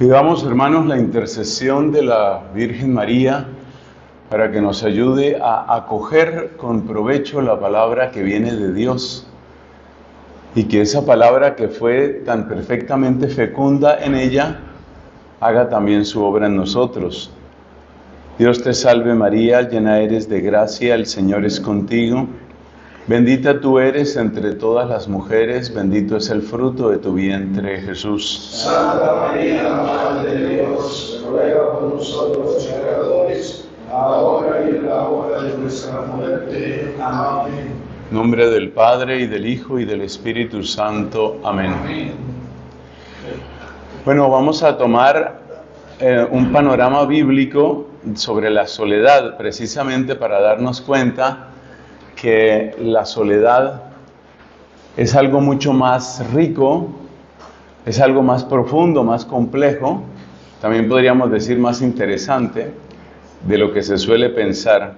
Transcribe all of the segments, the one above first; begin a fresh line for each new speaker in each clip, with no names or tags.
Pidamos, hermanos, la intercesión de la Virgen María para que nos ayude a acoger con provecho la palabra que viene de Dios y que esa palabra que fue tan perfectamente fecunda en ella haga también su obra en nosotros. Dios te salve María, llena eres de gracia, el Señor es contigo. Bendita tú eres entre todas las mujeres, bendito es el fruto de tu vientre, Jesús.
Santa María, Madre de Dios, ruega por nosotros pecadores, ahora y en la hora de nuestra muerte. Amén.
En nombre del Padre, y del Hijo, y del Espíritu Santo. Amén.
Amén.
Bueno, vamos a tomar un panorama bíblico sobre la soledad, precisamente para darnos cuenta que la soledad es algo mucho más rico, es algo más profundo, más complejo, también podríamos decir más interesante de lo que se suele pensar.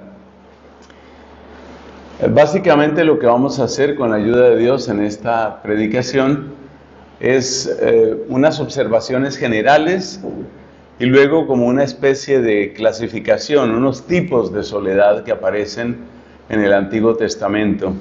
Básicamente lo que vamos a hacer con la ayuda de Dios en esta predicación es unas observaciones generales y luego como una especie de clasificación, unos tipos de soledad que aparecen en el Antiguo Testamento.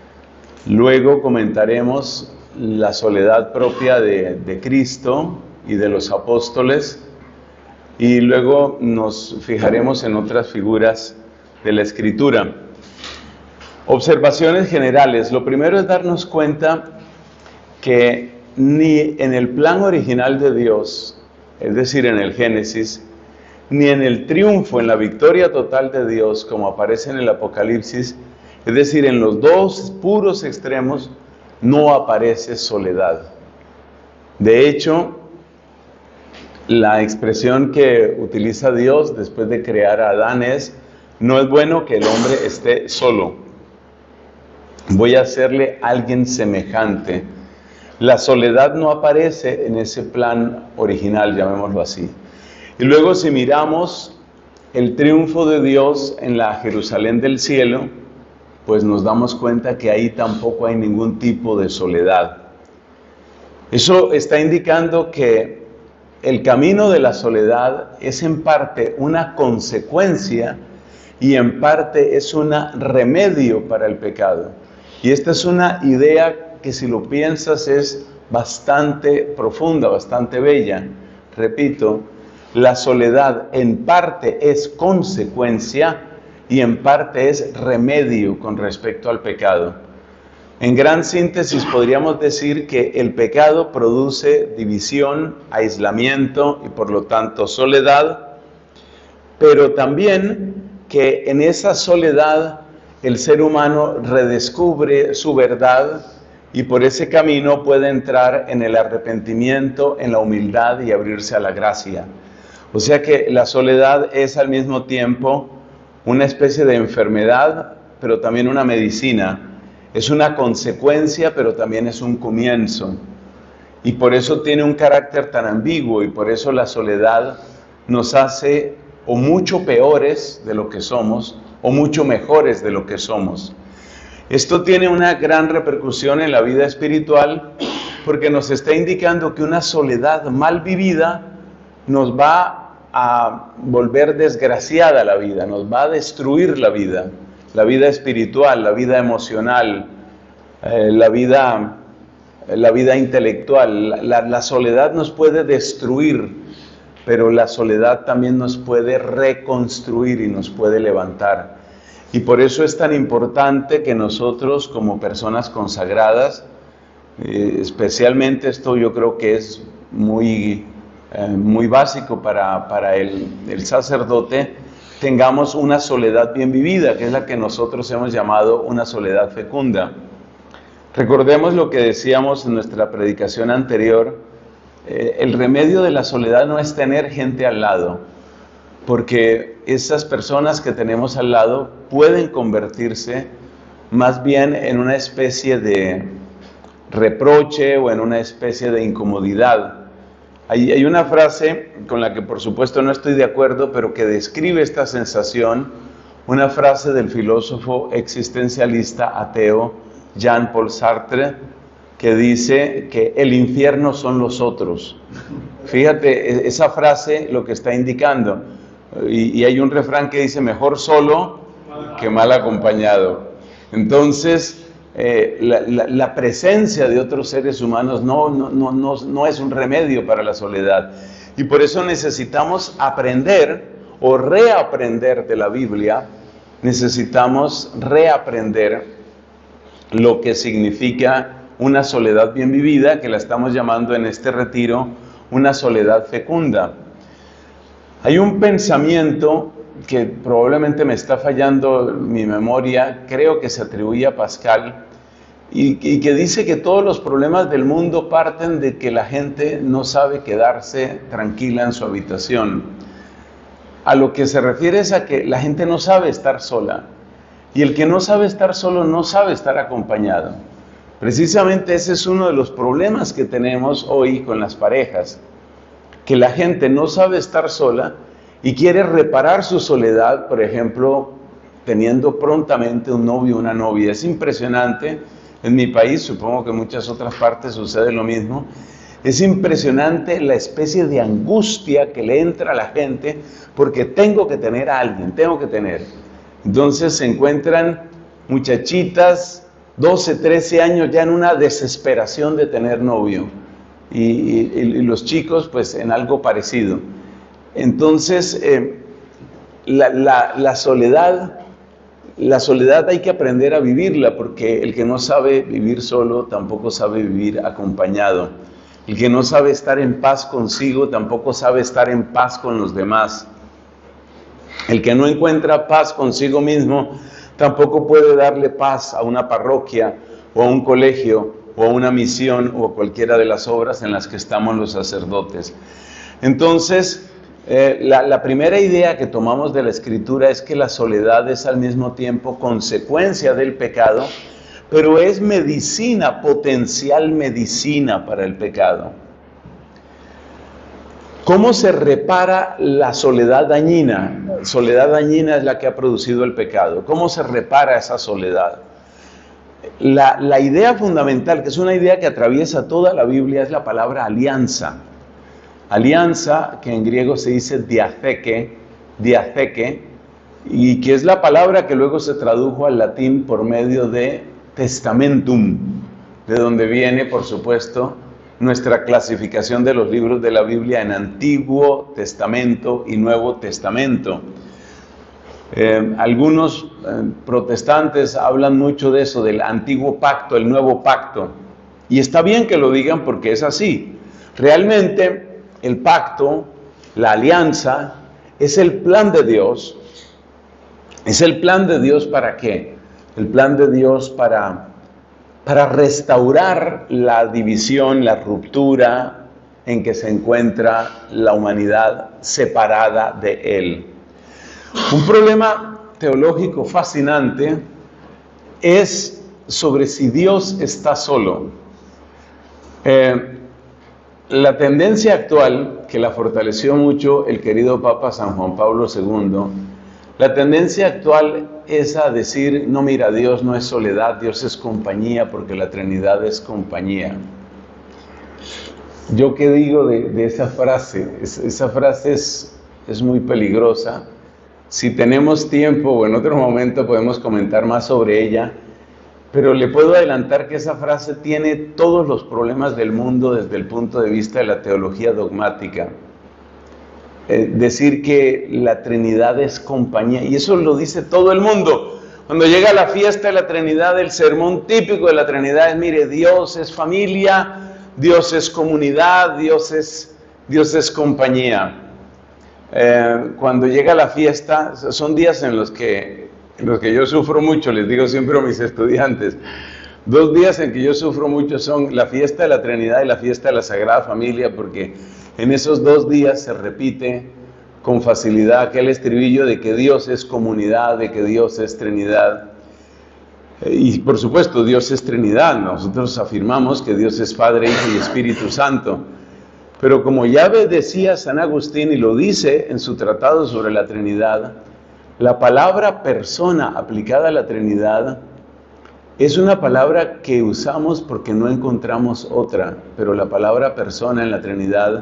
Luego comentaremos la soledad propia de Cristo y de los apóstoles, y luego nos fijaremos en otras figuras de la Escritura. Observaciones generales. Lo primero es darnos cuenta que ni en el plan original de Dios, es decir, en el Génesis, ni en el triunfo, en la victoria total de Dios, como aparece en el Apocalipsis, es decir, en los dos puros extremos, no aparece soledad. De hecho, la expresión que utiliza Dios después de crear a Adán es: no es bueno que el hombre esté solo. Voy a hacerle a alguien semejante. La soledad no aparece en ese plan original, llamémoslo así. Y luego si miramos el triunfo de Dios en la Jerusalén del cielo, pues nos damos cuenta que ahí tampoco hay ningún tipo de soledad. Eso está indicando que el camino de la soledad es en parte una consecuencia y en parte es un remedio para el pecado. Y esta es una idea que, si lo piensas, es bastante profunda, bastante bella. Repito, la soledad en parte es consecuencia y en parte es remedio con respecto al pecado. En gran síntesis podríamos decir que el pecado produce división, aislamiento y por lo tanto soledad, pero también que en esa soledad el ser humano redescubre su verdad y por ese camino puede entrar en el arrepentimiento, en la humildad y abrirse a la gracia. O sea que la soledad es al mismo tiempo una especie de enfermedad, pero también una medicina. Es una consecuencia, pero también es un comienzo. Y por eso tiene un carácter tan ambiguo, y por eso la soledad nos hace o mucho peores de lo que somos, o mucho mejores de lo que somos. Esto tiene una gran repercusión en la vida espiritual, porque nos está indicando que una soledad mal vivida nos va a volver desgraciada la vida, nos va a destruir la vida espiritual, la vida emocional, la vida intelectual. La soledad nos puede destruir, pero la soledad también nos puede reconstruir y nos puede levantar. Y por eso es tan importante que nosotros, como personas consagradas, especialmente esto yo creo que es muy básico para el sacerdote, tengamos una soledad bien vivida, que es la que nosotros hemos llamado una soledad fecunda. Recordemos lo que decíamos en nuestra predicación anterior: el remedio de la soledad no es tener gente al lado, porque esas personas que tenemos al lado pueden convertirse más bien en una especie de reproche o en una especie de incomodidad. Hay una frase con la que por supuesto no estoy de acuerdo, pero que describe esta sensación, una frase del filósofo existencialista ateo Jean-Paul Sartre, que dice que el infierno son los otros. Fíjate, esa frase lo que está indicando, y hay un refrán que dice, mejor solo que mal acompañado. Entonces, la presencia de otros seres humanos no es un remedio para la soledad. Y por eso necesitamos aprender o reaprender de la Biblia, necesitamos reaprender lo que significa una soledad bien vivida, que la estamos llamando en este retiro una soledad fecunda. Hay un pensamiento que probablemente me está fallando mi memoria, creo que se atribuye a Pascal, y que dice que todos los problemas del mundo parten de que la gente no sabe quedarse tranquila en su habitación. A lo que se refiere es a que la gente no sabe estar sola, y el que no sabe estar solo no sabe estar acompañado. Precisamente ese es uno de los problemas que tenemos hoy con las parejas, que la gente no sabe estar sola y quiere reparar su soledad, por ejemplo, teniendo prontamente un novio o una novia. Es impresionante, en mi país, supongo que en muchas otras partes sucede lo mismo, es impresionante la especie de angustia que le entra a la gente porque tengo que tener a alguien, tengo que tener. Entonces se encuentran muchachitas, 12, 13 años ya en una desesperación de tener novio y los chicos pues en algo parecido. Entonces la soledad hay que aprender a vivirla, porque el que no sabe vivir solo tampoco sabe vivir acompañado. El que no sabe estar en paz consigo tampoco sabe estar en paz con los demás. El que no encuentra paz consigo mismo tampoco puede darle paz a una parroquia o a un colegio o a una misión o a cualquiera de las obras en las que estamos los sacerdotes. Entonces, la primera idea que tomamos de la Escritura es que la soledad es al mismo tiempo consecuencia del pecado, pero es medicina, potencial medicina para el pecado. ¿Cómo se repara la soledad dañina? Soledad dañina es la que ha producido el pecado. ¿Cómo se repara esa soledad? La idea fundamental, que es una idea que atraviesa toda la Biblia, es la palabra alianza. Alianza, que en griego se dice diatheke, y que es la palabra que luego se tradujo al latín por medio de testamentum, de donde viene, por supuesto, nuestra clasificación de los libros de la Biblia en Antiguo Testamento y Nuevo Testamento. Algunos protestantes hablan mucho de eso, del Antiguo Pacto, el Nuevo Pacto, y está bien que lo digan porque es así. Realmente el pacto, la alianza, es el plan de Dios. ¿Es el plan de Dios para qué? El plan de Dios para restaurar la división, la ruptura en que se encuentra la humanidad separada de Él. Un problema teológico fascinante es sobre si Dios está solo. La tendencia actual, que la fortaleció mucho el querido Papa San Juan Pablo II, la tendencia actual es a decir, no, mira, Dios no es soledad, Dios es compañía, porque la Trinidad es compañía. ¿Yo qué digo de esa frase? Esa frase es muy peligrosa. Si tenemos tiempo o en otro momento podemos comentar más sobre ella, pero le puedo adelantar que esa frase tiene todos los problemas del mundo desde el punto de vista de la teología dogmática. Decir que la Trinidad es compañía, y eso lo dice todo el mundo. Cuando llega la fiesta de la Trinidad, el sermón típico de la Trinidad es, mire, Dios es familia, Dios es comunidad, Dios es compañía. Cuando llega la fiesta, son días en los que yo sufro mucho, les digo siempre a mis estudiantes, 2 días en que yo sufro mucho son la fiesta de la Trinidad y la fiesta de la Sagrada Familia, porque en esos 2 días se repite con facilidad aquel estribillo de que Dios es comunidad, de que Dios es Trinidad. Y por supuesto, Dios es Trinidad. Nosotros afirmamos que Dios es Padre, Hijo y Espíritu Santo. Pero como ya decía San Agustín, y lo dice en su tratado sobre la Trinidad, la palabra persona aplicada a la Trinidad es una palabra que usamos porque no encontramos otra, pero la palabra persona en la Trinidad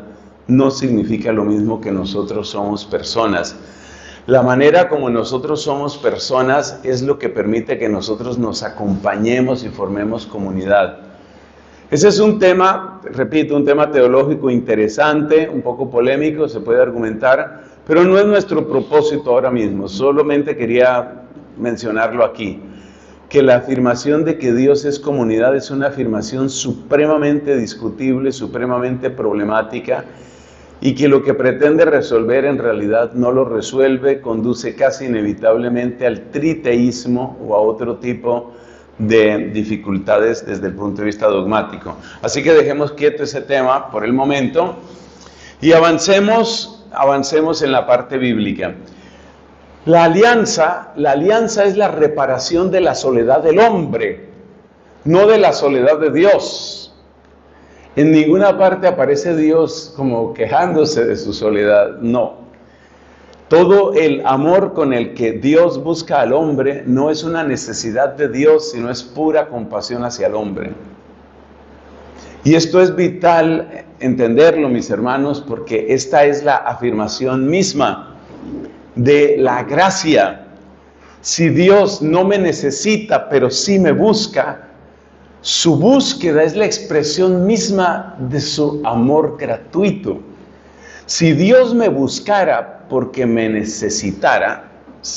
no significa lo mismo que nosotros somos personas. La manera como nosotros somos personas es lo que permite que nosotros nos acompañemos y formemos comunidad. Ese es un tema, repito, un tema teológico interesante, un poco polémico, se puede argumentar, pero no es nuestro propósito ahora mismo. Solamente quería mencionarlo aquí, que la afirmación de que Dios es comunidad es una afirmación supremamente discutible, supremamente problemática, y que lo que pretende resolver en realidad no lo resuelve, conduce casi inevitablemente al triteísmo o a otro tipo de dificultades desde el punto de vista dogmático. Así que dejemos quieto ese tema por el momento y avancemos en la parte bíblica. La alianza es la reparación de la soledad del hombre, no de la soledad de Dios. En ninguna parte aparece Dios como quejándose de su soledad, no. Todo el amor con el que Dios busca al hombre no es una necesidad de Dios, sino es pura compasión hacia el hombre. Y esto es vital entenderlo, mis hermanos, porque esta es la afirmación misma de la gracia. Si Dios no me necesita, pero sí me busca, su búsqueda es la expresión misma de su amor gratuito. Si Dios me buscara porque me necesitara,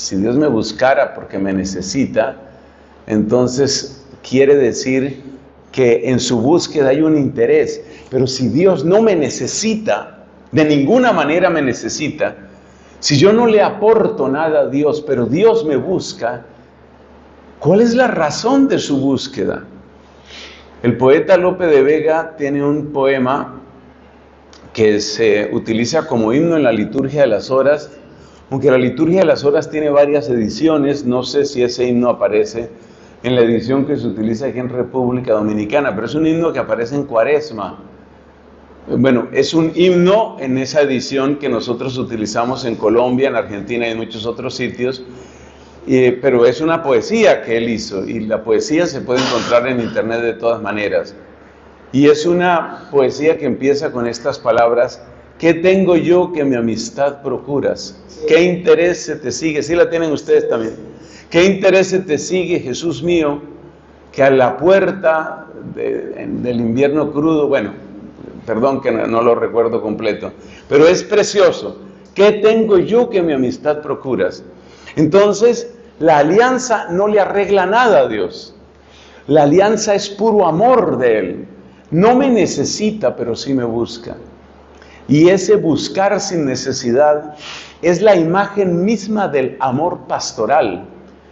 entonces quiere decir que en su búsqueda hay un interés. Pero si Dios no me necesita, de ninguna manera me necesita, si yo no le aporto nada a Dios, pero Dios me busca, ¿cuál es la razón de su búsqueda? El poeta Lope de Vega tiene un poema que se utiliza como himno en la liturgia de las horas, aunque la liturgia de las horas tiene varias ediciones, no sé si ese himno aparece en la edición que se utiliza aquí en República Dominicana, pero es un himno que aparece en Cuaresma. Bueno, es un himno en esa edición que nosotros utilizamos en Colombia, en Argentina y en muchos otros sitios, pero es una poesía que él hizo, y la poesía se puede encontrar en internet de todas maneras. Y es una poesía que empieza con estas palabras: ¿qué tengo yo que mi amistad procuras? ¿Qué interés se te sigue? Sí la tienen ustedes también. ¿Qué interés se te sigue, Jesús mío, que a la puerta del invierno crudo? Bueno, perdón que no lo recuerdo completo, pero es precioso. ¿Qué tengo yo que mi amistad procuras? Entonces, la alianza no le arregla nada a Dios. La alianza es puro amor de Él. No me necesita, pero sí me busca. Y ese buscar sin necesidad es la imagen misma del amor pastoral.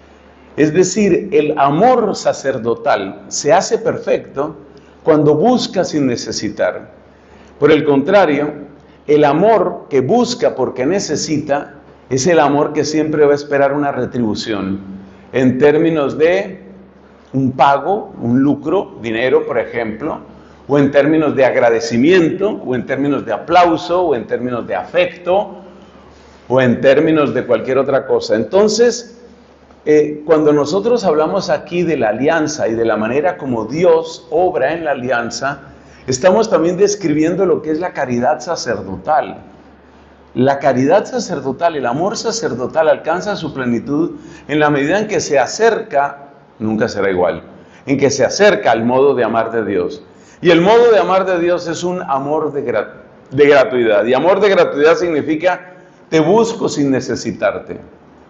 Es decir, el amor sacerdotal se hace perfecto cuando busca sin necesitar. Por el contrario, el amor que busca porque necesita es el amor que siempre va a esperar una retribución en términos de un pago, un lucro, dinero, por ejemplo, o en términos de agradecimiento, o en términos de aplauso, o en términos de afecto, o en términos de cualquier otra cosa. Entonces, cuando nosotros hablamos aquí de la alianza y de la manera como Dios obra en la alianza, estamos también describiendo lo que es la caridad sacerdotal. La caridad sacerdotal, el amor sacerdotal alcanza su plenitud en la medida en que se acerca, nunca será igual, en que se acerca al modo de amar de Dios. Y el modo de amar de Dios es un amor de gratuidad. Y amor de gratuidad significa: te busco sin necesitarte.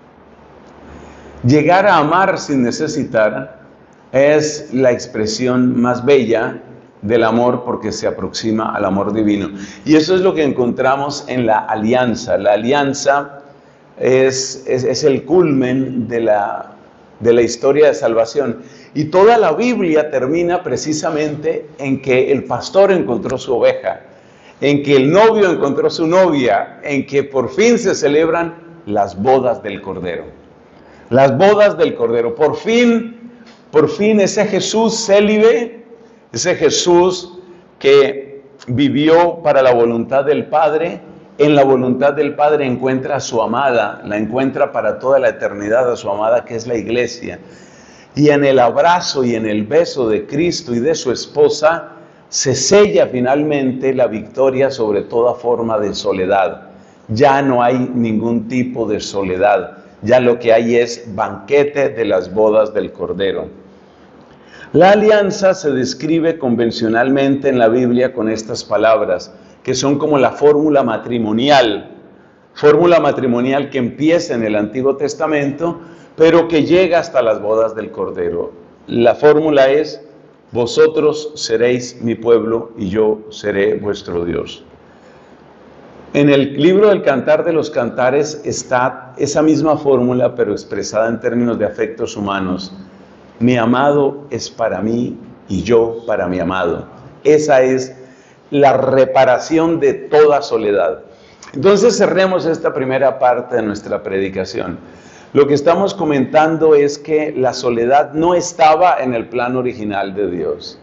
Llegar a amar sin necesitar es la expresión más bella del amor, porque se aproxima al amor divino. Y eso es lo que encontramos en la alianza. La alianza es el culmen de la historia de salvación. Y toda la Biblia termina precisamente en que el pastor encontró su oveja, en que el novio encontró su novia, en que por fin se celebran las bodas del Cordero. Las bodas del Cordero. Por fin ese Jesús célibe, ese Jesús que vivió para la voluntad del Padre, en la voluntad del Padre encuentra a su amada, la encuentra para toda la eternidad a su amada, que es la iglesia. Y en el abrazo y en el beso de Cristo y de su esposa se sella finalmente la victoria sobre toda forma de soledad. Ya no hay ningún tipo de soledad, ya lo que hay es banquete de las bodas del Cordero. La alianza se describe convencionalmente en la Biblia con estas palabras, que son como la fórmula matrimonial que empieza en el Antiguo Testamento, pero que llega hasta las bodas del Cordero. La fórmula es: vosotros seréis mi pueblo y yo seré vuestro Dios. En el libro del Cantar de los Cantares está esa misma fórmula, pero expresada en términos de afectos humanos. Mi amado es para mí y yo para mi amado. Esa es la reparación de toda soledad. Entonces cerremos esta primera parte de nuestra predicación. Lo que estamos comentando es que la soledad no estaba en el plan original de Dios.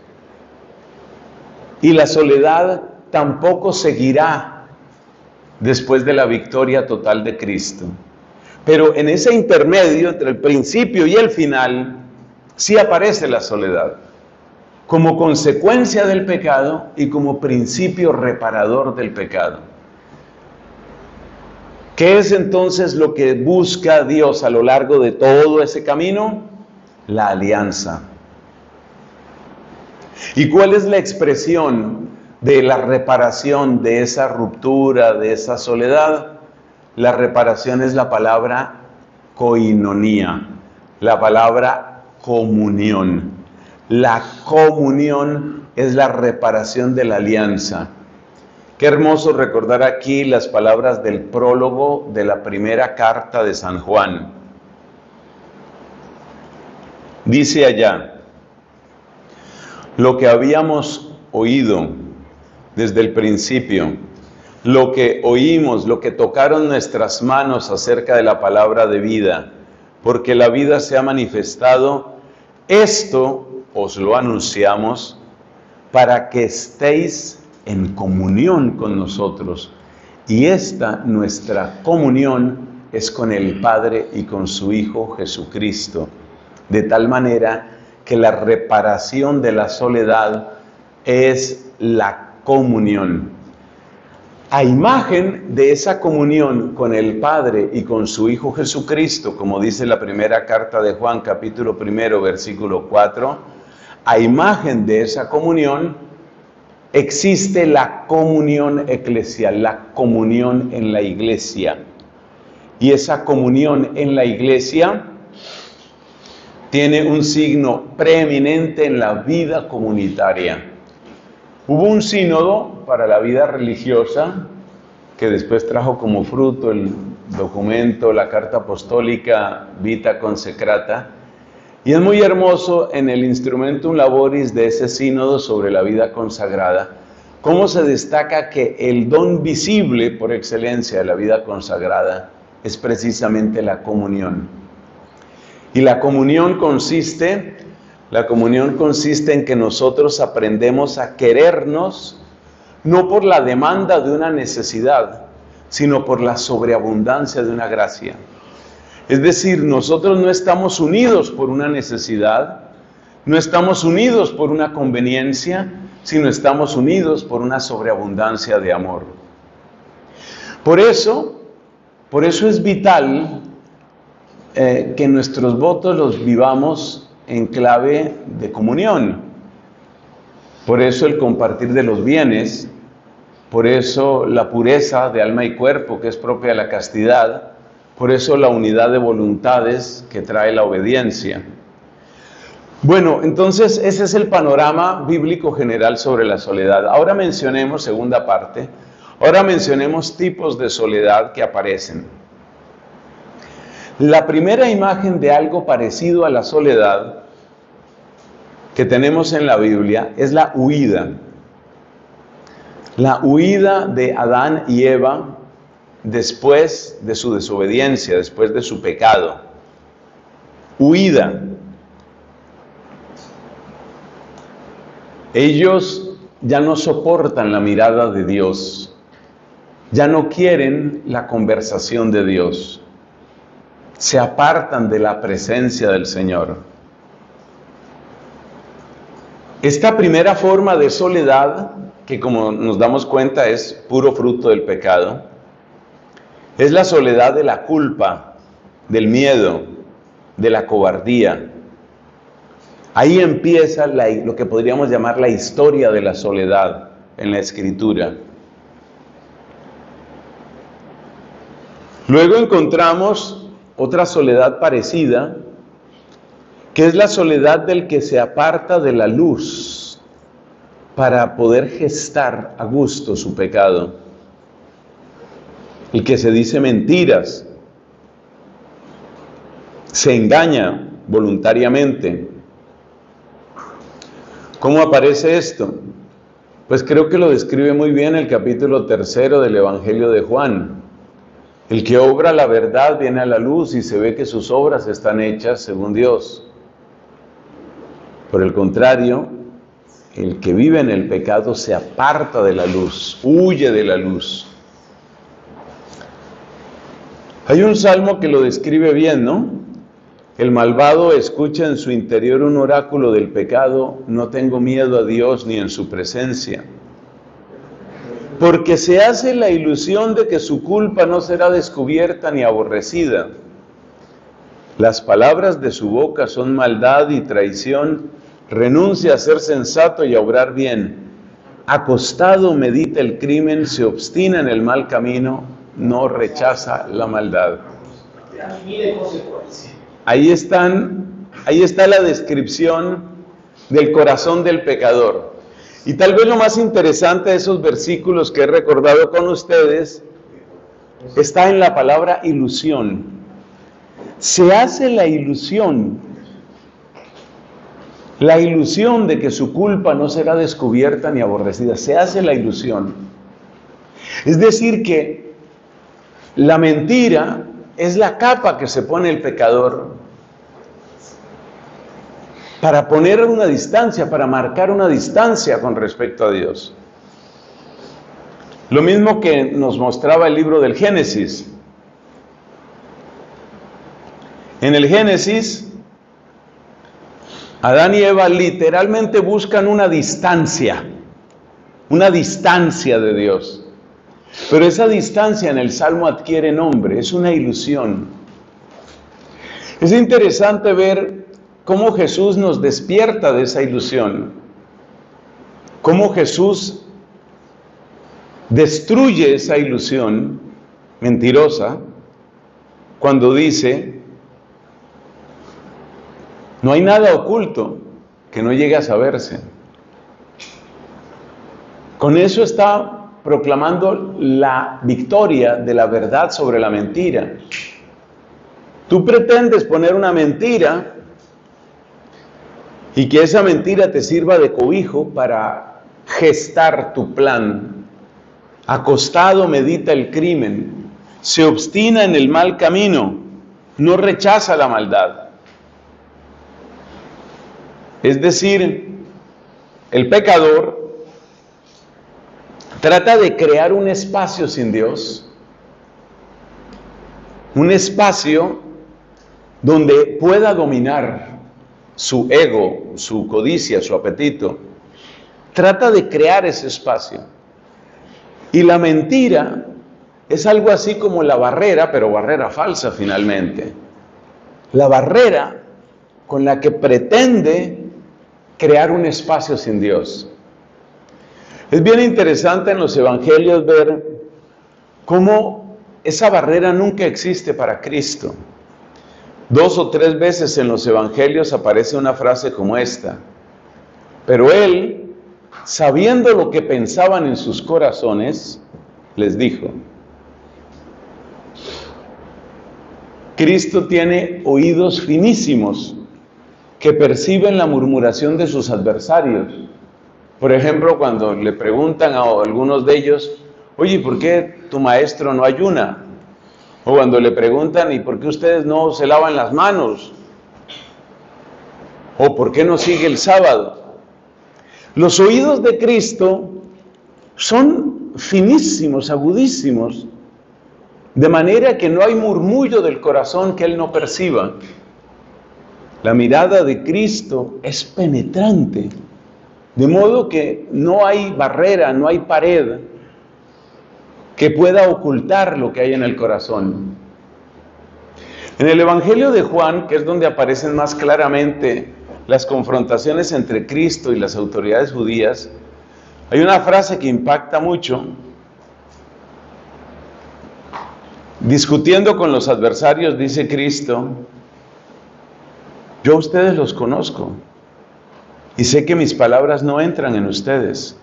Y la soledad tampoco seguirá después de la victoria total de Cristo. Pero en ese intermedio entre el principio y el final, sí aparece la soledad, como consecuencia del pecado y como principio reparador del pecado. ¿Qué es entonces lo que busca Dios a lo largo de todo ese camino? La alianza. ¿Y cuál es la expresión de la reparación de esa ruptura, de esa soledad? La reparación es la palabra koinonía, la palabra comunión. La comunión es la reparación de la alianza. Qué hermoso recordar aquí las palabras del prólogo de la primera carta de San Juan. Dice allá: lo que habíamos oído desde el principio, lo que oímos, lo que tocaron nuestras manos acerca de la palabra de vida, porque la vida se ha manifestado, esto os lo anunciamos para que estéis en comunión con nosotros. Y esta nuestra comunión es con el Padre y con su Hijo Jesucristo. De tal manera que la reparación de la soledad es la comunión. A imagen de esa comunión con el Padre y con su Hijo Jesucristo, como dice la primera carta de Juan, capítulo 1, versículo 4, a imagen de esa comunión existe la comunión eclesial, la comunión en la iglesia. Y esa comunión en la iglesia tiene un signo preeminente en la vida comunitaria. Hubo un sínodo para la vida religiosa que después trajo como fruto el documento, la carta apostólica Vita Consecrata, y es muy hermoso en el Instrumentum Laboris de ese sínodo sobre la vida consagrada, cómo se destaca que el don visible por excelencia de la vida consagrada es precisamente la comunión. Y la comunión consiste en que nosotros aprendemos a querernos, no por la demanda de una necesidad, sino por la sobreabundancia de una gracia. Es decir, nosotros no estamos unidos por una necesidad, no estamos unidos por una conveniencia, sino estamos unidos por una sobreabundancia de amor. Por eso es vital que nuestros votos los vivamos en clave de comunión. Por eso el compartir de los bienes, por eso la pureza de alma y cuerpo que es propia de la castidad, por eso la unidad de voluntades que trae la obediencia. Bueno, entonces ese es el panorama bíblico general sobre la soledad. Ahora mencionemos, segunda parte, tipos de soledad que aparecen. La primera imagen de algo parecido a la soledad que tenemos en la Biblia es la huida. La huida de Adán y Eva después de su desobediencia, después de su pecado. Huida. Ellos ya no soportan la mirada de Dios, ya no quieren la conversación de Dios, se apartan de la presencia del Señor. Esta primera forma de soledad, que como nos damos cuenta es puro fruto del pecado, es la soledad de la culpa, del miedo, de la cobardía. Ahí empieza lo que podríamos llamar la historia de la soledad en la Escritura. Luego encontramos otra soledad parecida, que es la soledad del que se aparta de la luz para poder gestar a gusto su pecado. El que se dice mentiras, se engaña voluntariamente. ¿Cómo aparece esto? Pues creo que lo describe muy bien el capítulo 3 del Evangelio de Juan. El que obra la verdad viene a la luz y se ve que sus obras están hechas según Dios. Por el contrario, el que vive en el pecado se aparta de la luz, huye de la luz. Hay un salmo que lo describe bien, ¿no? El malvado escucha en su interior un oráculo del pecado: no tengo miedo a Dios ni en su presencia. Porque se hace la ilusión de que su culpa no será descubierta ni aborrecida. Las palabras de su boca son maldad y traición. Renuncia a ser sensato y a obrar bien. Acostado medita el crimen, se obstina en el mal camino, no rechaza la maldad. Ahí está la descripción del corazón del pecador. Y tal vez lo más interesante de esos versículos que he recordado con ustedes está en la palabra ilusión. Se hace la ilusión de que su culpa no será descubierta ni aborrecida. Se hace la ilusión. Es decir que la mentira es la capa que se pone el pecador para poner una distancia, para marcar una distancia con respecto a Dios. Lo mismo que nos mostraba el libro del Génesis. En el Génesis, Adán y Eva literalmente buscan una distancia de Dios. Pero esa distancia en el Salmo adquiere nombre, es una ilusión. Es interesante ver cómo Jesús nos despierta de esa ilusión, cómo Jesús destruye esa ilusión mentirosa cuando dice: no hay nada oculto que no llegue a saberse. Con eso está proclamando la victoria de la verdad sobre la mentira. Tú pretendes poner una mentira y que esa mentira te sirva de cobijo para gestar tu plan. Acostado medita el crimen, se obstina en el mal camino, no rechaza la maldad. Es decir, el pecador trata de crear un espacio sin Dios, un espacio donde pueda dominar su ego, su codicia, su apetito. Trata de crear ese espacio. Y la mentira es algo así como la barrera, pero barrera falsa finalmente. La barrera con la que pretende crear un espacio sin Dios. Es bien interesante en los evangelios ver cómo esa barrera nunca existe para Cristo. 2 o 3 veces en los evangelios aparece una frase como esta: pero Él, sabiendo lo que pensaban en sus corazones, les dijo. Cristo tiene oídos finísimos que perciben la murmuración de sus adversarios. Por ejemplo, cuando le preguntan a algunos de ellos: oye, ¿por qué tu maestro no ayuna? O cuando le preguntan: ¿y por qué ustedes no se lavan las manos? ¿O por qué no sigue el sábado? Los oídos de Cristo son finísimos, agudísimos, de manera que no hay murmullo del corazón que Él no perciba. La mirada de Cristo es penetrante, De modo que no hay barrera, no hay pared que pueda ocultar lo que hay en el corazón. En el Evangelio de Juan, que es donde aparecen más claramente las confrontaciones entre Cristo y las autoridades judías, hay una frase que impacta mucho. Discutiendo con los adversarios, dice Cristo: yo a ustedes los conozco y sé que mis palabras no entran en ustedes.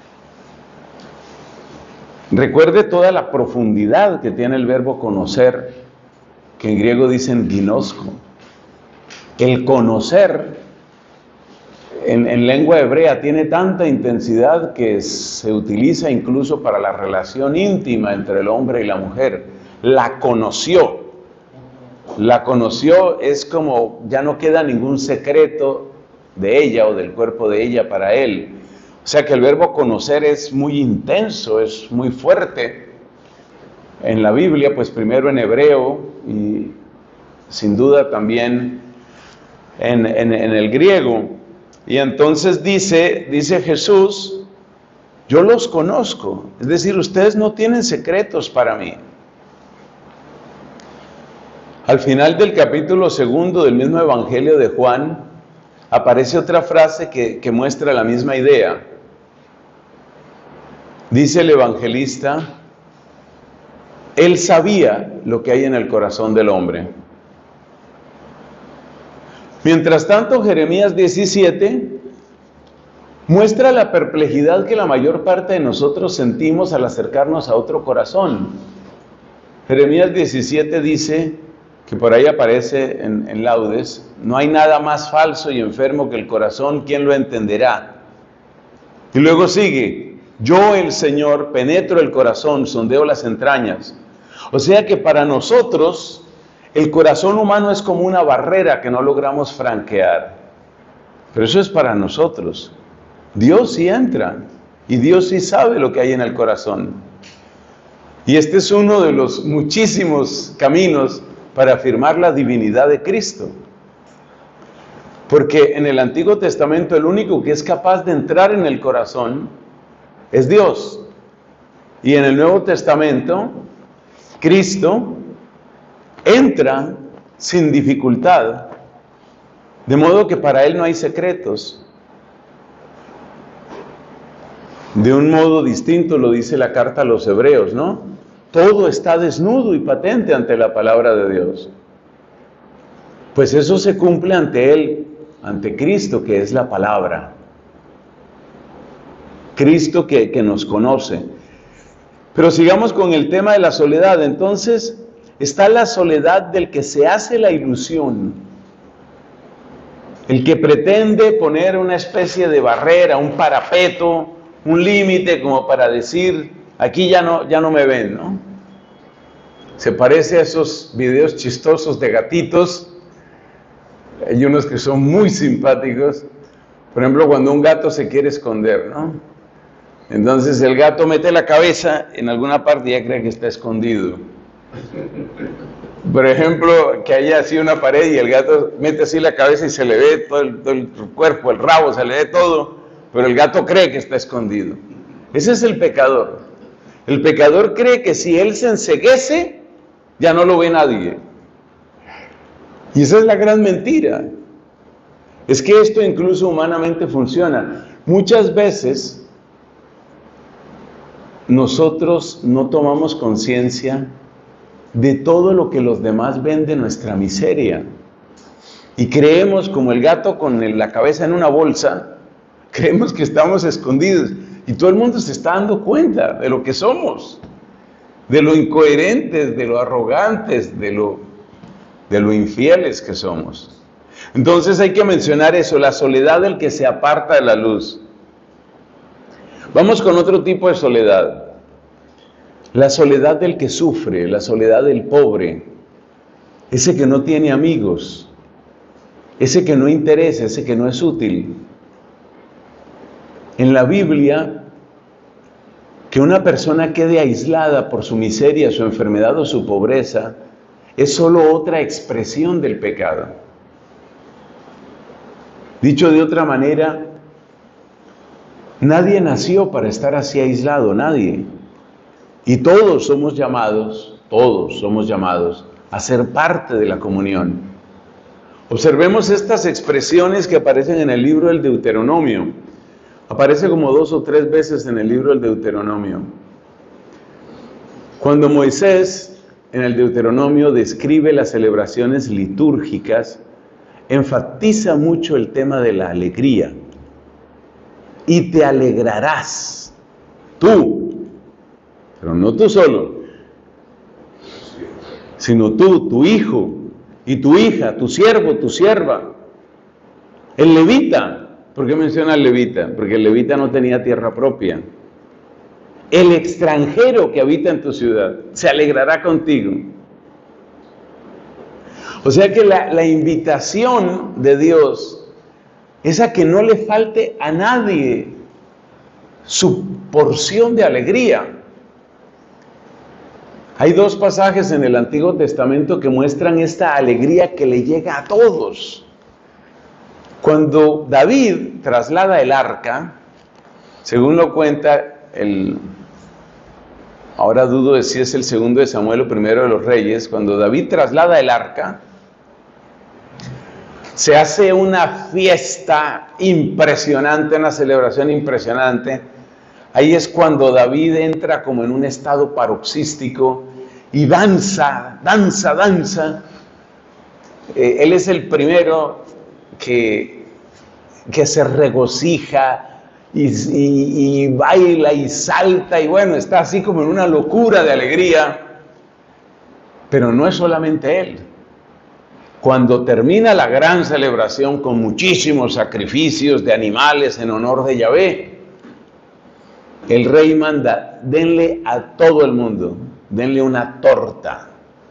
Recuerde toda la profundidad que tiene el verbo conocer, que en griego dicen ginosko. El conocer en lengua hebrea tiene tanta intensidad que se utiliza incluso para la relación íntima entre el hombre y la mujer. La conoció. La conoció es como ya no queda ningún secreto de ella o del cuerpo de ella para él. O sea que el verbo conocer es muy intenso, es muy fuerte. En la Biblia, pues primero en hebreo y sin duda también en el griego. Y entonces dice Jesús: yo los conozco. Es decir, ustedes no tienen secretos para mí. Al final del capítulo 2 del mismo Evangelio de Juan, aparece otra frase que muestra la misma idea. Dice el evangelista: él sabía lo que hay en el corazón del hombre. Mientras tanto, Jeremías 17 muestra la perplejidad que la mayor parte de nosotros sentimos al acercarnos a otro corazón. Jeremías 17 dice, que por ahí aparece en laudes: no hay nada más falso y enfermo que el corazón, ¿quién lo entenderá? Y luego sigue: yo, el Señor, penetro el corazón, sondeo las entrañas. O sea que para nosotros el corazón humano es como una barrera que no logramos franquear. Pero eso es para nosotros. Dios sí entra y Dios sí sabe lo que hay en el corazón. Y este es uno de los muchísimos caminos para afirmar la divinidad de Cristo. Porque en el Antiguo Testamento el único que es capaz de entrar en el corazón es Dios. Y en el Nuevo Testamento, Cristo entra sin dificultad, de modo que para Él no hay secretos. De un modo distinto lo dice la carta a los Hebreos, ¿no? Todo está desnudo y patente ante la palabra de Dios. Pues eso se cumple ante Él, ante Cristo, que es la palabra. Cristo que nos conoce. Pero sigamos con el tema de la soledad. Entonces, está la soledad del que se hace la ilusión. El que pretende poner una especie de barrera, un parapeto, un límite como para decir: aquí ya no me ven, ¿no? Se parece a esos videos chistosos de gatitos. Hay unos que son muy simpáticos. Por ejemplo, cuando un gato se quiere esconder, ¿no? Entonces el gato mete la cabeza en alguna parte y ya cree que está escondido. Por ejemplo, que haya así una pared y el gato mete así la cabeza y se le ve todo el cuerpo, el rabo, se le ve todo, pero el gato cree que está escondido. Ese es el pecador. El pecador cree que si él se enceguece, ya no lo ve nadie. Y esa es la gran mentira. Es que esto incluso humanamente funciona. Muchas veces nosotros no tomamos conciencia de todo lo que los demás ven de nuestra miseria. Y creemos, como el gato con la cabeza en una bolsa, creemos que estamos escondidos. Y todo el mundo se está dando cuenta de lo que somos, de lo incoherentes, de lo arrogantes, de lo infieles que somos. Entonces hay que mencionar eso, la soledad del que se aparta de la luz. Vamos con otro tipo de soledad. La soledad del que sufre, la soledad del pobre, ese que no tiene amigos, ese que no interesa, ese que no es útil. En la Biblia, que una persona quede aislada por su miseria, su enfermedad o su pobreza, es solo otra expresión del pecado. Dicho de otra manera, Nadie nació para estar así aislado, nadie. Y todos somos llamados a ser parte de la comunión. Observemos estas expresiones que aparecen en el libro del Deuteronomio. Aparece como 2 o 3 veces en el libro del Deuteronomio. Cuando Moisés en el Deuteronomio describe las celebraciones litúrgicas, enfatiza mucho el tema de la alegría. Y te alegrarás, tú, pero no tú solo, sino tú, tu hijo y tu hija, tu siervo, tu sierva, el levita. ¿Por qué menciona al levita? Porque el levita no tenía tierra propia. El extranjero que habita en tu ciudad se alegrará contigo. O sea que la invitación de Dios es a que no le falte a nadie su porción de alegría. Hay 2 pasajes en el Antiguo Testamento que muestran esta alegría que le llega a todos. Cuando David traslada el arca, según lo cuenta ahora dudo de si es el 2 de Samuel o 1 de los Reyes, cuando David traslada el arca, se hace una fiesta impresionante, una celebración impresionante. Ahí es cuando David entra como en un estado paroxístico y danza. Él es el primero que se regocija y baila y salta y bueno, está así como en una locura de alegría. Pero no es solamente él. Cuando termina la gran celebración con muchísimos sacrificios de animales en honor de Yahvé, el rey manda, denle a todo el mundo, denle una torta.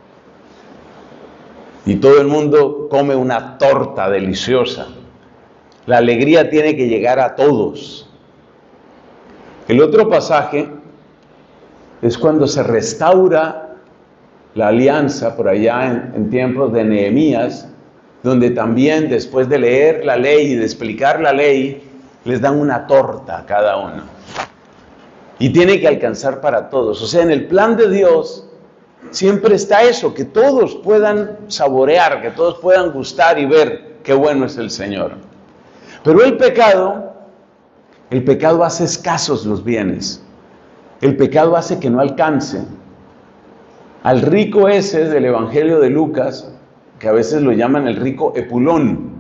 Y todo el mundo come una torta deliciosa. La alegría tiene que llegar a todos. El otro pasaje es cuando se restaura la alianza por allá en tiempos de Nehemías, donde también después de leer la ley y de explicar la ley, les dan una torta a cada uno. Y tiene que alcanzar para todos. O sea, en el plan de Dios siempre está eso, que todos puedan saborear, que todos puedan gustar y ver qué bueno es el Señor. Pero el pecado hace escasos los bienes. El pecado hace que no alcance. Al rico ese del Evangelio de Lucas, que a veces lo llaman el rico Epulón.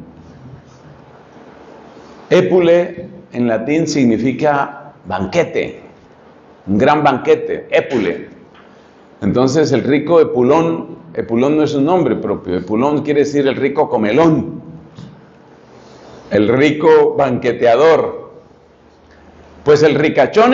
Épule en latín significa banquete, un gran banquete, épule. Entonces el rico Epulón no es un nombre propio, Epulón quiere decir el rico comelón, el rico banqueteador. Pues el ricachón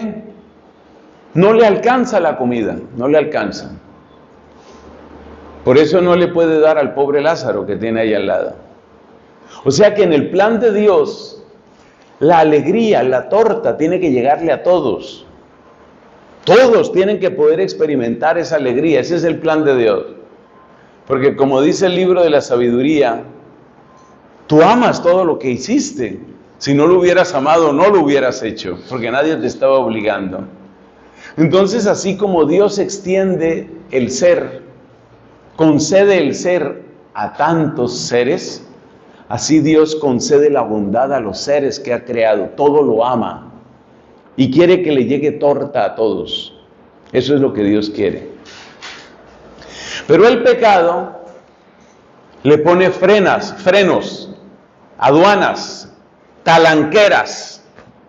no le alcanza la comida, no le alcanza. Por eso no le puede dar al pobre Lázaro que tiene ahí al lado. O sea que en el plan de Dios, la alegría, la torta tiene que llegarle a todos. Todos tienen que poder experimentar esa alegría, ese es el plan de Dios. Porque como dice el libro de la sabiduría, tú amas todo lo que hiciste. Si no lo hubieras amado, no lo hubieras hecho, porque nadie te estaba obligando. Entonces, así como Dios extiende el ser, concede el ser a tantos seres, así Dios concede la bondad a los seres que ha creado. Todo lo ama y quiere que le llegue torta a todos. Eso es lo que Dios quiere. Pero el pecado le pone frenos, aduanas, talanqueras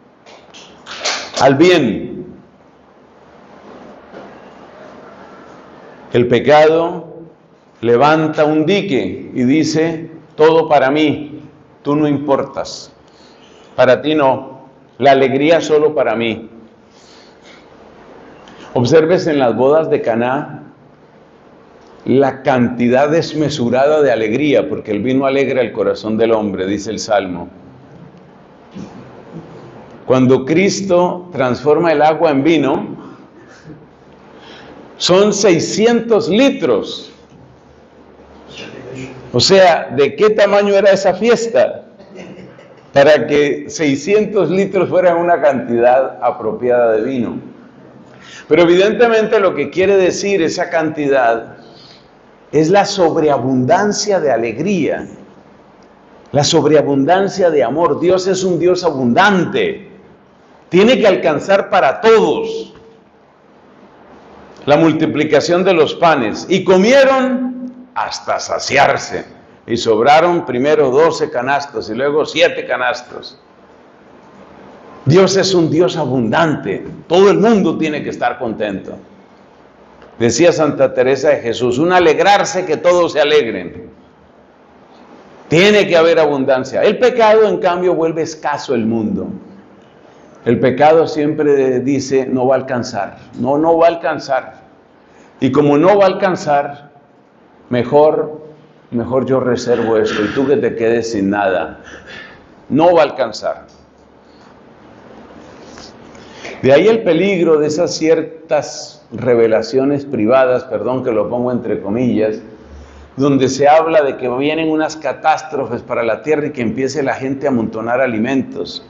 al bien. El pecado levanta un dique y dice, todo para mí, tú no importas, para ti no, la alegría solo para mí. Observes en las bodas de Caná la cantidad desmesurada de alegría, porque el vino alegra el corazón del hombre, dice el Salmo. Cuando Cristo transforma el agua en vino, son 600 litros. O sea, ¿de qué tamaño era esa fiesta? para que 600 litros fueran una cantidad apropiada de vino. Pero evidentemente lo que quiere decir esa cantidad es la sobreabundancia de alegría, la sobreabundancia de amor. Dios es un Dios abundante, tiene que alcanzar para todos. La multiplicación de los panes, y comieron hasta saciarse, y sobraron primero 12 canastos y luego 7 canastos. Dios es un Dios abundante, todo el mundo tiene que estar contento. Decía Santa Teresa de Jesús, un alegrarse que todos se alegren. Tiene que haber abundancia. El pecado, en cambio, vuelve escaso el mundo. El pecado siempre dice, no va a alcanzar, no va a alcanzar. Y como no va a alcanzar, mejor yo reservo esto y tú que te quedes sin nada. No va a alcanzar. De ahí el peligro de esas ciertas revelaciones privadas, perdón que lo pongo entre comillas, donde se habla de que vienen unas catástrofes para la tierra y que empiece la gente a amontonar alimentos.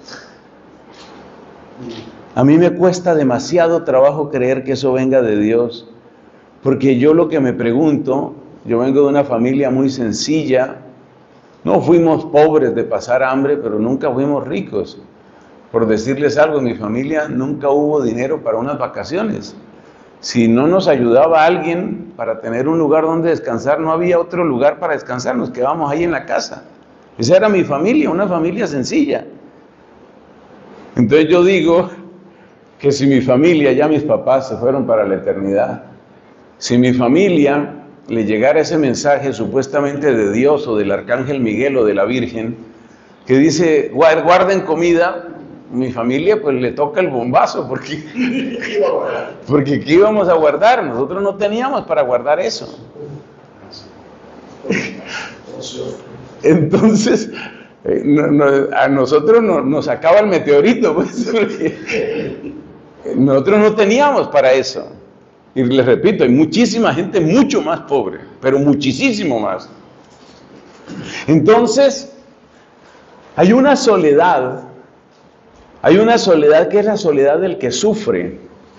A mí me cuesta demasiado trabajo creer que eso venga de Dios, porque yo lo que me pregunto, yo vengo de una familia muy sencilla, no fuimos pobres de pasar hambre, pero nunca fuimos ricos. Por decirles algo, en mi familia nunca hubo dinero para unas vacaciones. Si no nos ayudaba alguien para tener un lugar donde descansar, no había otro lugar para descansar, nos quedábamos ahí en la casa. Esa era mi familia, una familia sencilla. Entonces yo digo que si mi familia, ya mis papás se fueron para la eternidad, si mi familia le llegara ese mensaje supuestamente de Dios o del Arcángel Miguel o de la Virgen, que dice, guarden comida, mi familia pues le toca el bombazo, porque ¿qué íbamos a guardar? Nosotros no teníamos para guardar eso. Entonces, a nosotros nos acaba el meteorito, pues, porque nosotros no teníamos para eso. Y les repito, hay muchísima gente mucho más pobre, pero muchísimo más. Entonces, hay una soledad que es la soledad del que sufre.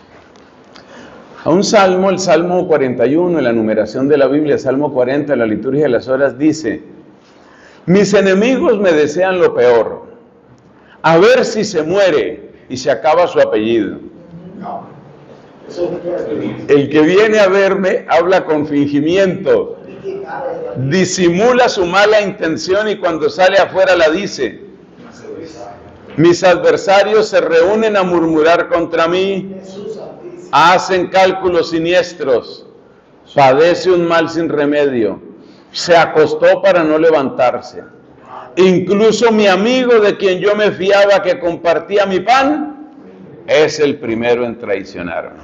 A un salmo, el Salmo 41, en la numeración de la Biblia, Salmo 40, en la liturgia de las horas, dice, mis enemigos me desean lo peor, a ver si se muere y se acaba su apellido. El que viene a verme habla con fingimiento, disimula su mala intención y cuando sale afuera la dice. Mis adversarios se reúnen a murmurar contra mí, hacen cálculos siniestros, padece un mal sin remedio, se acostó para no levantarse. Incluso mi amigo de quien yo me fiaba que compartía mi pan, es el primero en traicionarme.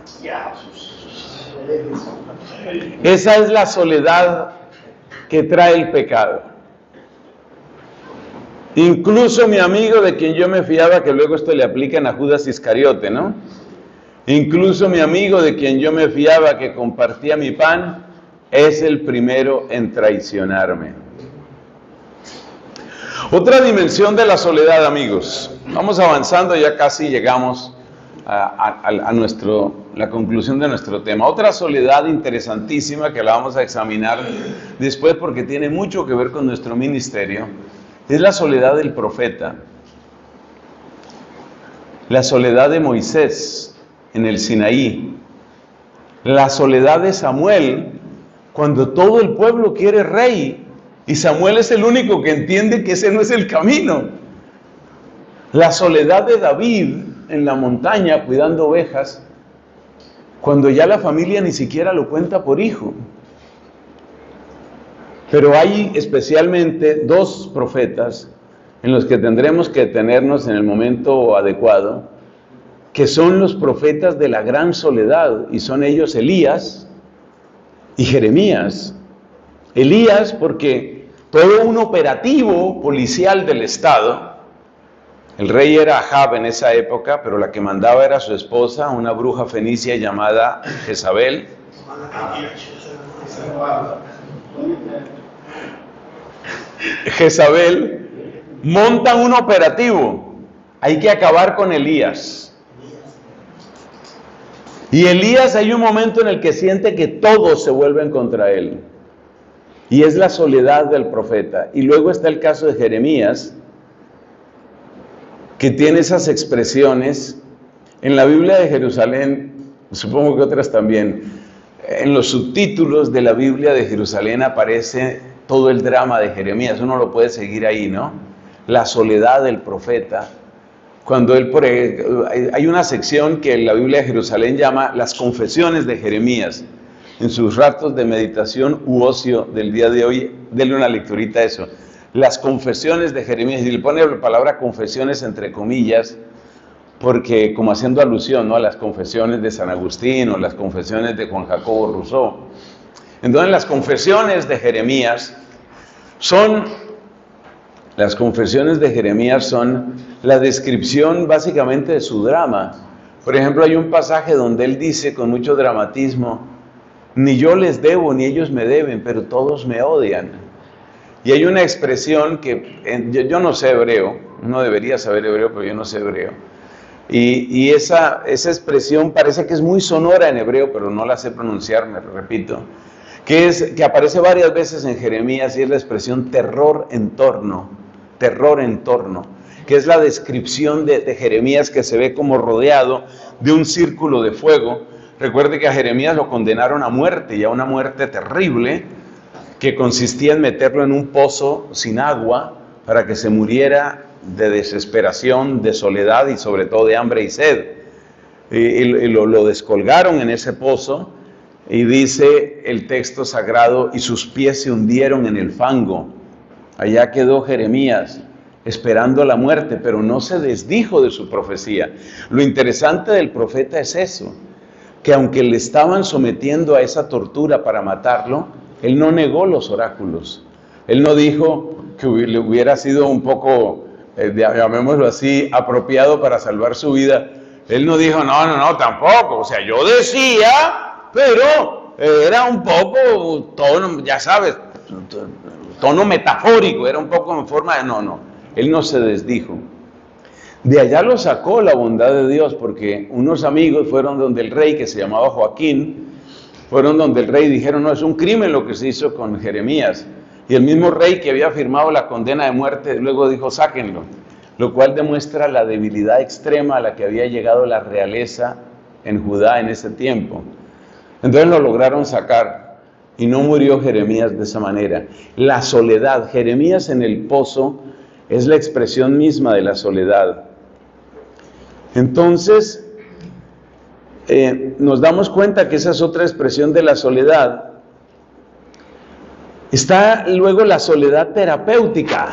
Esa es la soledad que trae el pecado. Incluso mi amigo de quien yo me fiaba, que luego esto le aplican a Judas Iscariote, ¿no? Incluso mi amigo de quien yo me fiaba que compartía mi pan, es el primero en traicionarme. Otra dimensión de la soledad, amigos. Vamos avanzando, ya casi llegamos a la conclusión de nuestro tema. Otra soledad interesantísima que la vamos a examinar después porque tiene mucho que ver con nuestro ministerio, es la soledad del profeta. La soledad de Moisés en el Sinaí. La soledad de Samuel cuando todo el pueblo quiere rey y Samuel es el único que entiende que ese no es el camino. La soledad de David en la montaña cuidando ovejas cuando ya la familia ni siquiera lo cuenta por hijo. Pero hay especialmente dos profetas en los que tendremos que detenernos en el momento adecuado, que son los profetas de la gran soledad, y son ellos Elías y Jeremías. Elías porque todo un operativo policial del Estado, el rey era Ahab en esa época, pero la que mandaba era su esposa, una bruja fenicia llamada Jezabel. Jezabel montan un operativo. Hay que acabar con Elías. Y Elías, hay un momento en el que siente que todos se vuelven contra él. Y es la soledad del profeta. Y luego está el caso de Jeremías, que tiene esas expresiones. En la Biblia de Jerusalén, supongo que otras también, en los subtítulos de la Biblia de Jerusalén aparece todo el drama de Jeremías. Uno lo puede seguir ahí, ¿no? La soledad del profeta. Cuando hay una sección que la Biblia de Jerusalén llama las confesiones de Jeremías. En sus ratos de meditación u ocio del día de hoy, denle una lecturita a eso. Las confesiones de Jeremías, y le pone la palabra confesiones entre comillas, porque como haciendo alusión, ¿no?, a las confesiones de San Agustín o las confesiones de Juan Jacobo Rousseau. Entonces las confesiones de Jeremías son la descripción básicamente de su drama. Por ejemplo, hay un pasaje donde él dice con mucho dramatismo: ni yo les debo ni ellos me deben, pero todos me odian. Y hay una expresión que yo no sé hebreo, uno debería saber hebreo, pero yo no sé hebreo. Y esa expresión parece que es muy sonora en hebreo, pero no la sé pronunciar, me repito, que aparece varias veces en Jeremías, y es la expresión terror en torno, que es la descripción de Jeremías, que se ve como rodeado de un círculo de fuego. Recuerde que a Jeremías lo condenaron a muerte, y a una muerte terrible, que consistía en meterlo en un pozo sin agua para que se muriera de desesperación, de soledad y sobre todo de hambre y sed. Y lo descolgaron en ese pozo, y dice el texto sagrado: y sus pies se hundieron en el fango. Allá quedó Jeremías esperando la muerte, pero no se desdijo de su profecía. Lo interesante del profeta es eso, que aunque le estaban sometiendo a esa tortura para matarlo, él no negó los oráculos. Él no dijo que le hubiera sido un poco, llamémoslo así, apropiado para salvar su vida. Él no dijo, no, tampoco. O sea, yo decía, pero era un poco tono, ya sabes, tono metafórico, era un poco en forma de no. Él no se desdijo. De allá lo sacó la bondad de Dios, porque unos amigos fueron donde el rey, que se llamaba Joaquín, fueron donde el rey y dijeron: no, es un crimen lo que se hizo con Jeremías. Y el mismo rey que había firmado la condena de muerte luego dijo: sáquenlo, lo cual demuestra la debilidad extrema a la que había llegado la realeza en Judá en ese tiempo. Entonces lo lograron sacar, y no murió Jeremías de esa manera. La soledad, Jeremías en el pozo, es la expresión misma de la soledad. Entonces, nos damos cuenta que esa es otra expresión de la soledad. Está luego la soledad terapéutica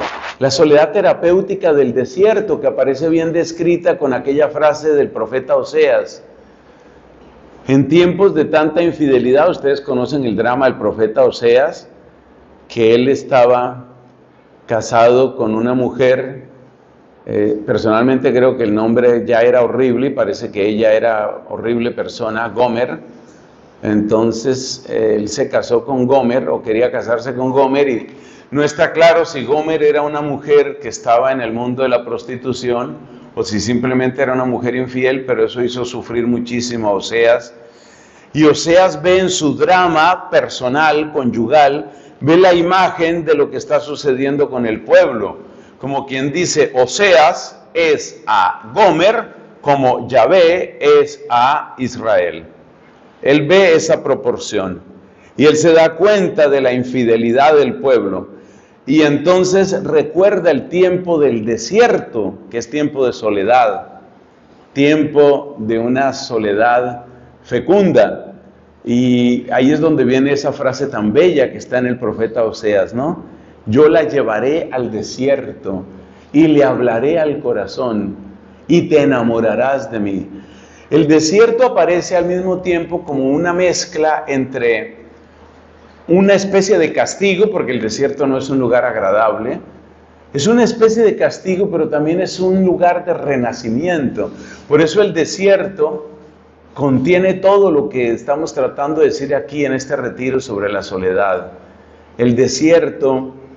del desierto, que aparece bien descrita con aquella frase del profeta Oseas. En tiempos de tanta infidelidad, ustedes conocen el drama del profeta Oseas, que él estaba casado con una mujer. Personalmente creo que el nombre ya era horrible, y parece que ella era horrible persona, Gomer. Entonces él se casó con Gomer, o quería casarse con Gomer, y no está claro si Gomer era una mujer que estaba en el mundo de la prostitución, o si simplemente era una mujer infiel, pero eso hizo sufrir muchísimo a Oseas. Y Oseas ve en su drama personal, conyugal, ve la imagen de lo que está sucediendo con el pueblo. Como quien dice, Oseas es a Gomer como Yahvé es a Israel. Él ve esa proporción y él se da cuenta de la infidelidad del pueblo, y entonces recuerda el tiempo del desierto, que es tiempo de soledad, tiempo de una soledad fecunda. Y ahí es donde viene esa frase tan bella que está en el profeta Oseas, ¿no? Yo la llevaré al desierto y le hablaré al corazón y te enamorarás de mí. El desierto aparece al mismo tiempo como una mezcla entre una especie de castigo, porque el desierto no es un lugar agradable, es una especie de castigo, pero también es un lugar de renacimiento. Por eso el desierto contiene todo lo que estamos tratando de decir aquí en este retiro sobre la soledad. El desierto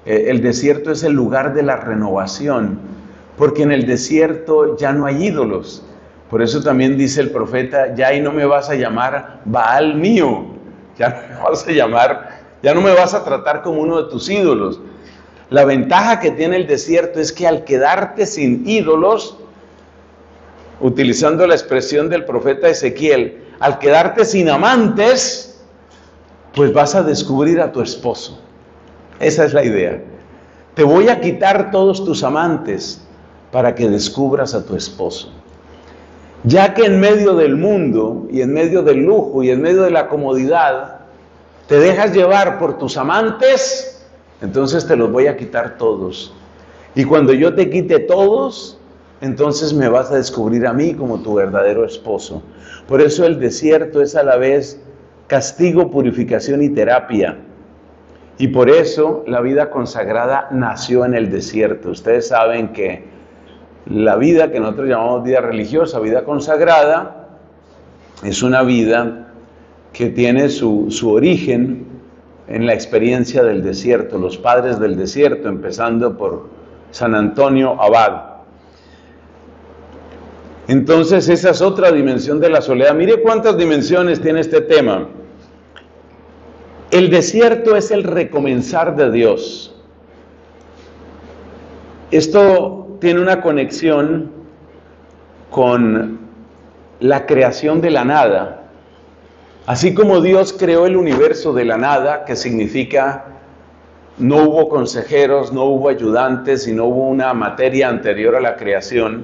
el desierto es el lugar de la renovación, porque en el desierto ya no hay ídolos. Por eso también dice el profeta, ya ahí no me vas a llamar Baal mío, ya no me vas a tratar como uno de tus ídolos. La ventaja que tiene el desierto es que al quedarte sin ídolos, utilizando la expresión del profeta Ezequiel, al quedarte sin amantes, pues vas a descubrir a tu esposo. Esa es la idea. Te voy a quitar todos tus amantes para que descubras a tu esposo. Ya que en medio del mundo y en medio del lujo y en medio de la comodidad te dejas llevar por tus amantes, entonces te los voy a quitar todos. Y cuando yo te quite todos, entonces me vas a descubrir a mí como tu verdadero esposo. Por eso el desierto es a la vez castigo, purificación y terapia. Y por eso la vida consagrada nació en el desierto. Ustedes saben que la vida que nosotros llamamos vida religiosa, vida consagrada, es una vida que tiene su origen en la experiencia del desierto, los padres del desierto, empezando por San Antonio Abad. Entonces esa es otra dimensión de la soledad. Mire cuántas dimensiones tiene este tema. El desierto es el recomenzar de Dios. Esto tiene una conexión con la creación de la nada. Así como Dios creó el universo de la nada, que significa no hubo consejeros, no hubo ayudantes y no hubo una materia anterior a la creación,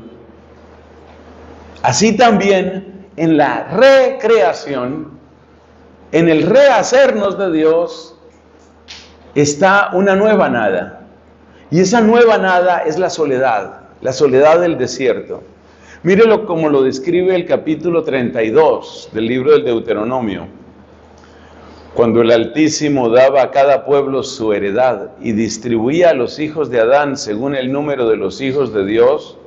así también en la recreación, en el rehacernos de Dios, está una nueva nada. Y esa nueva nada es la soledad del desierto. Mírelo como lo describe el capítulo 32 del libro del Deuteronomio. Cuando el Altísimo daba a cada pueblo su heredad y distribuía a los hijos de Adán según el número de los hijos de Dios.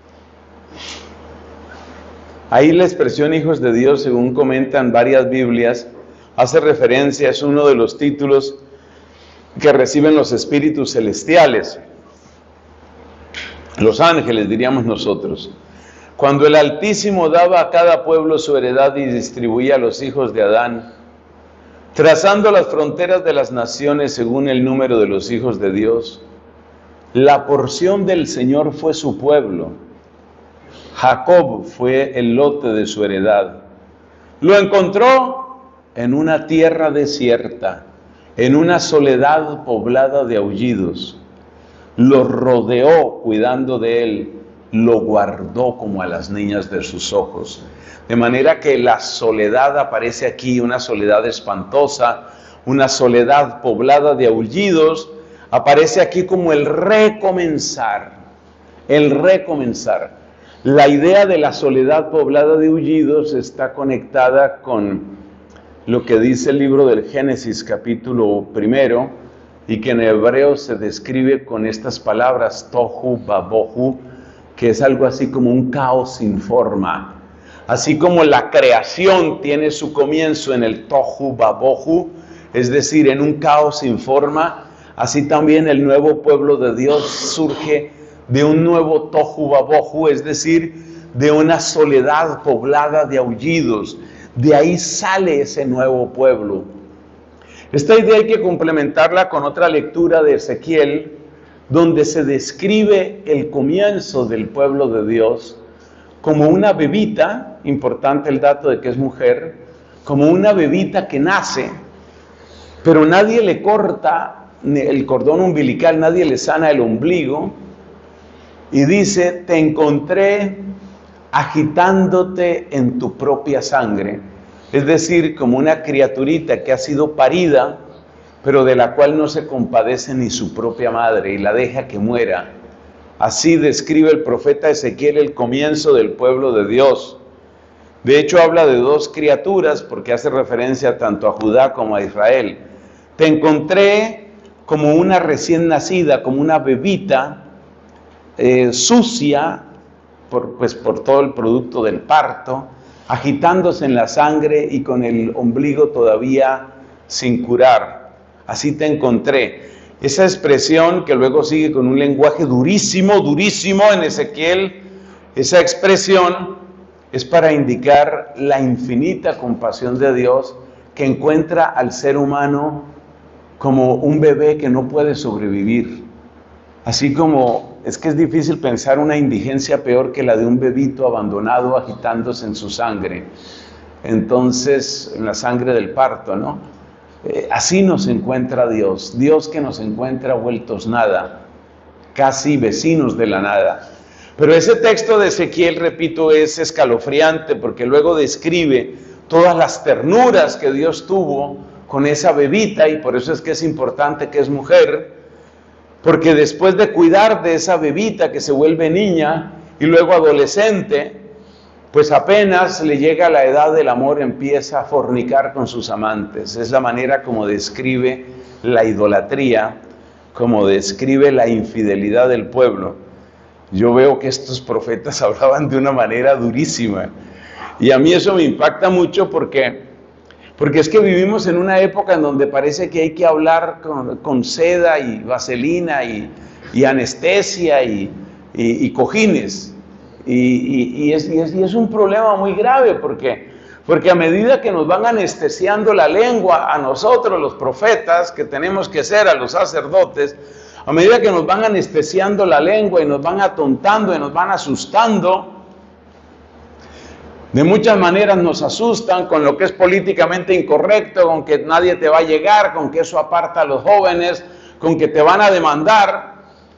Ahí la expresión hijos de Dios, según comentan varias Biblias, hace referencia, es uno de los títulos que reciben los espíritus celestiales, los ángeles diríamos nosotros. Cuando el Altísimo daba a cada pueblo su heredad y distribuía a los hijos de Adán, trazando las fronteras de las naciones según el número de los hijos de Dios, la porción del Señor fue su pueblo. Jacob fue el lote de su heredad. Lo encontró en una tierra desierta, en una soledad poblada de aullidos. Lo rodeó cuidando de él, lo guardó como a las niñas de sus ojos. De manera que la soledad aparece aquí, una soledad espantosa, una soledad poblada de aullidos, aparece aquí como el recomenzar, el recomenzar. La idea de la soledad poblada de aullidos está conectada con lo que dice el libro del Génesis capítulo 1, y que en hebreo se describe con estas palabras, tohu babohu, que es algo así como un caos sin forma. Así como la creación tiene su comienzo en el tohu babohu, es decir, en un caos sin forma, así también el nuevo pueblo de Dios surge de un nuevo tohu babohu, es decir, de una soledad poblada de aullidos. De ahí sale ese nuevo pueblo. Esta idea hay que complementarla con otra lectura de Ezequiel, donde se describe el comienzo del pueblo de Dios como una bebita, importante el dato de que es mujer, como una bebita que nace, pero nadie le corta el cordón umbilical, nadie le sana el ombligo, y dice, te encontré agitándote en tu propia sangre. Es decir, como una criaturita que ha sido parida, pero de la cual no se compadece ni su propia madre y la deja que muera. Así describe el profeta Ezequiel el comienzo del pueblo de Dios. De hecho, habla de dos criaturas porque hace referencia tanto a Judá como a Israel. Te encontré como una recién nacida, como una bebita sucia por todo el producto del parto, agitándose en la sangre y con el ombligo todavía sin curar. Así te encontré. Esa expresión que luego sigue con un lenguaje durísimo, durísimo en Ezequiel, esa expresión es para indicar la infinita compasión de Dios que encuentra al ser humano como un bebé que no puede sobrevivir. Así como es que es difícil pensar una indigencia peor que la de un bebito abandonado agitándose en su sangre. Entonces, en la sangre del parto, ¿no? Así nos encuentra Dios. Dios que nos encuentra vueltos nada, casi vecinos de la nada. Pero ese texto de Ezequiel, repito, es escalofriante porque luego describe todas las ternuras que Dios tuvo con esa bebita, y por eso es que es importante que es mujer, porque después de cuidar de esa bebita que se vuelve niña y luego adolescente, pues apenas le llega la edad del amor empieza a fornicar con sus amantes. Es la manera como describe la idolatría, como describe la infidelidad del pueblo. Yo veo que estos profetas hablaban de una manera durísima, y a mí eso me impacta mucho porque es que vivimos en una época en donde parece que hay que hablar con seda y vaselina y anestesia y cojines. Y es un problema muy grave porque a medida que nos van anestesiando la lengua a nosotros los profetas, que tenemos que ser a los sacerdotes, a medida que nos van anestesiando la lengua y nos van atontando y nos van asustando, de muchas maneras nos asustan con lo que es políticamente incorrecto, con que nadie te va a llegar, con que eso aparta a los jóvenes, con que te van a demandar.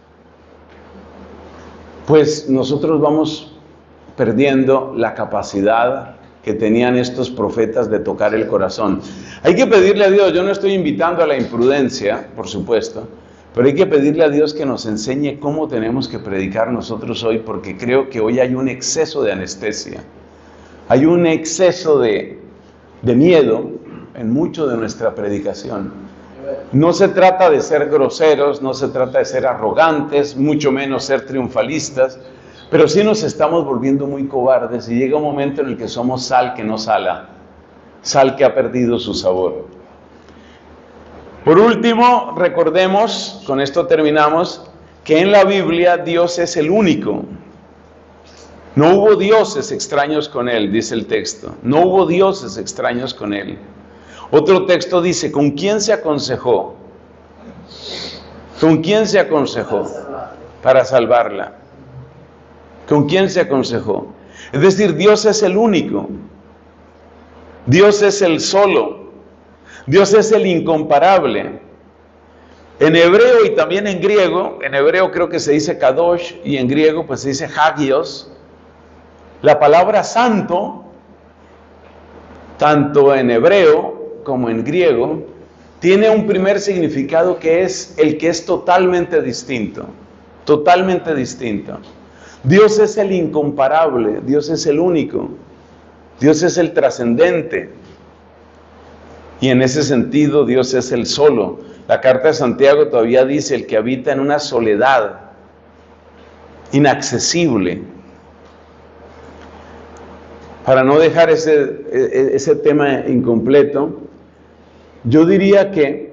Pues nosotros vamos perdiendo la capacidad que tenían estos profetas de tocar el corazón. Hay que pedirle a Dios, yo no estoy invitando a la imprudencia, por supuesto, pero hay que pedirle a Dios que nos enseñe cómo tenemos que predicar nosotros hoy, porque creo que hoy hay un exceso de anestesia, hay un exceso de miedo en mucho de nuestra predicación. No se trata de ser groseros, no se trata de ser arrogantes, mucho menos ser triunfalistas, pero sí nos estamos volviendo muy cobardes y llega un momento en el que somos sal que no sala, sal que ha perdido su sabor. Por último, recordemos, con esto terminamos, que en la Biblia Dios es el único. No hubo dioses extraños con él, dice el texto. No hubo dioses extraños con él. Otro texto dice, ¿con quién se aconsejó? ¿Con quién se aconsejó para salvarla? ¿Con quién se aconsejó? Es decir, Dios es el único. Dios es el solo. Dios es el incomparable. En hebreo y también en griego, en hebreo creo que se dice kadosh y en griego pues se dice hagios. La palabra santo, tanto en hebreo como en griego, tiene un primer significado que es el que es totalmente distinto, totalmente distinto. Dios es el incomparable, Dios es el único, Dios es el trascendente, y en ese sentido Dios es el solo. La carta de Santiago todavía dice, el que habita en una soledad inaccesible. Para no dejar ese tema incompleto, yo diría que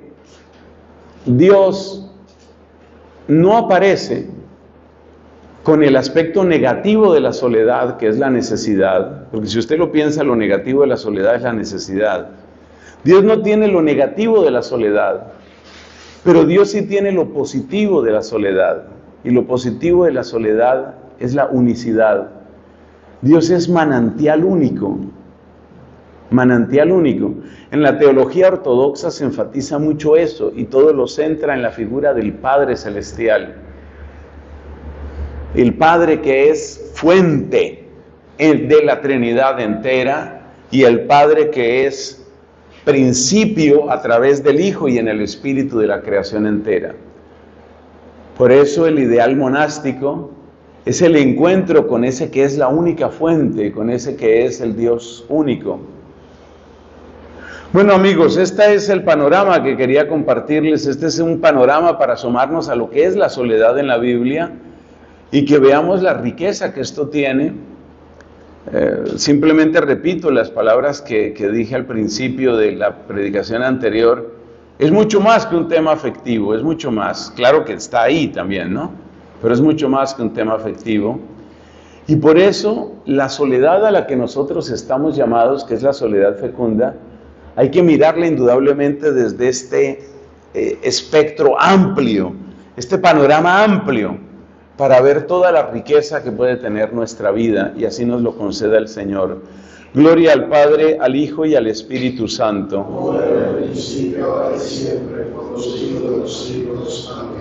Dios no aparece con el aspecto negativo de la soledad, que es la necesidad, porque si usted lo piensa, lo negativo de la soledad es la necesidad. Dios no tiene lo negativo de la soledad, pero Dios sí tiene lo positivo de la soledad, y lo positivo de la soledad es la unicidad. Dios es manantial único, manantial único. En la teología ortodoxa se enfatiza mucho eso y todo lo centra en la figura del Padre Celestial. El Padre que es fuente de la Trinidad entera y el Padre que es principio a través del Hijo y en el Espíritu de la creación entera. Por eso el ideal monástico es el encuentro con ese que es la única fuente, con ese que es el Dios único. Bueno amigos, este es el panorama que quería compartirles. Este es un panorama para asomarnos a lo que es la soledad en la Biblia y que veamos la riqueza que esto tiene. Simplemente repito las palabras que dije al principio de la predicación anterior. Es mucho más que un tema afectivo, es mucho más. Claro que está ahí también, ¿no? Pero es mucho más que un tema afectivo. Y por eso la soledad a la que nosotros estamos llamados, que es la soledad fecunda, hay que mirarla indudablemente desde este espectro amplio, este panorama amplio, para ver toda la riqueza que puede tener nuestra vida, y así nos lo conceda el Señor. Gloria al Padre, al Hijo y al Espíritu Santo.
Como era en el principio, ahora y siempre, por los siglos de los siglos. Amén.